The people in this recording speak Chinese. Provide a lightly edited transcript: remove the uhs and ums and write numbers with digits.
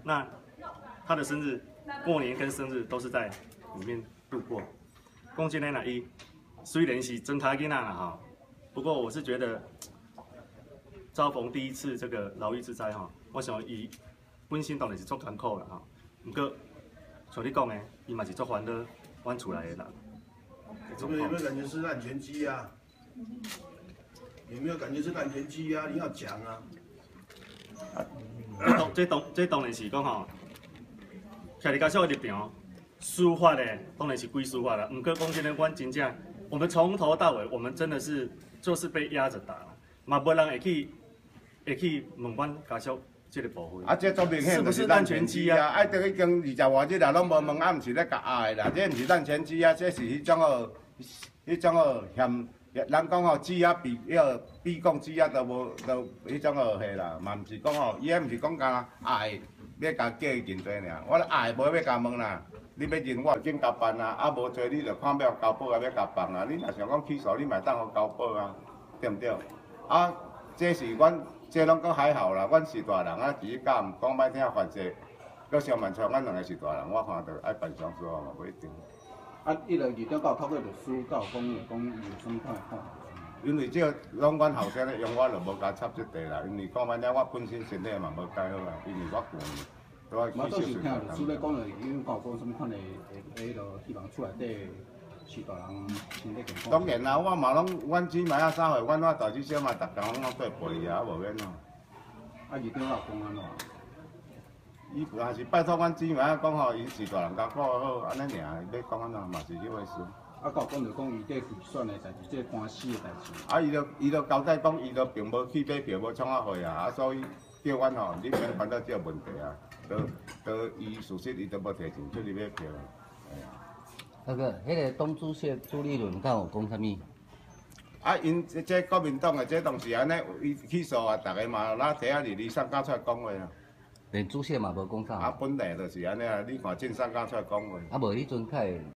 那他的生日、过年跟生日都是在里面度过。讲真的啦，伊虽然是真卡囡仔啦哈，不过我是觉得遭逢第一次这个劳役之灾哈，我想伊本身当然是足艰苦啦哈，不过像你讲的，伊嘛是足欢乐，阮厝内的人。 有没有感觉是烂拳击啊？有没有感觉是烂拳击啊？你要讲啊！ 这当然是讲吼，徛伫家小的立场，司法的当然是归司法啦。不过讲真的，阮真正，我们从头到尾，我们真的是就是被压着打，嘛无人会去问阮家属这个部分。 啊，这总明显就是烂拳击啊！啊，这已经20外日啦，拢无问，啊，毋是咧甲压的啦，这毋是烂拳击啊，这是迄种哦，嫌。人讲吼，指压比讲指压都无，都迄种哦，嘿啦，嘛毋是讲吼，伊迄毋是讲甲爱，要甲叫伊认罪尔。我爱无要甲问啦，你要认我紧交办啊，啊无做你就看要交保啊，要交办啊。你若想讲起诉，你嘛当互交保啊，对毋对？啊，这是阮，这拢讲还好啦，阮是大人啊，只是讲讲歹听犯罪，搁上万错，阮两个是大人，我看着爱办上诉嘛，不一定。 啊，伊2点到头尾就输到讲有什么款的看法？ 因为这拢阮后生咧用，我就无甲插这地啦。因为讲反正我本身身体嘛无介好啊，因为我惯， 嘛倒是听律师咧讲了，因为讲什么款的，希望厝内底是大人身体健康。 当然啦，我嘛拢，阮姊妹啊3岁，阮大姐小嘛，逐工拢做陪啊，无免咯。 啊，2点老公安怎？ 伊若是拜托阮姊妹啊讲吼，伊是大人家顾好，安尼尔，要讲安怎嘛是迄回事。 啊，到讲就讲伊这预算的代志，这官司的代志。 啊，伊就交代讲，伊就并无去买票，无创啊会啊，啊所以叫阮吼，你免烦恼这个问题啊，都伊事实伊都无提钱出去买票啊。 那个，迄个东主席朱立伦敢有讲啥物？ 啊，因这国民党的这当时安尼，伊起诉啊，逐个嘛拿摕啊哩送交出来讲话啊。 连主席嘛无讲啥。 啊，本来就是安尼啊，你看正送交出来讲话。 啊，无迄阵较会。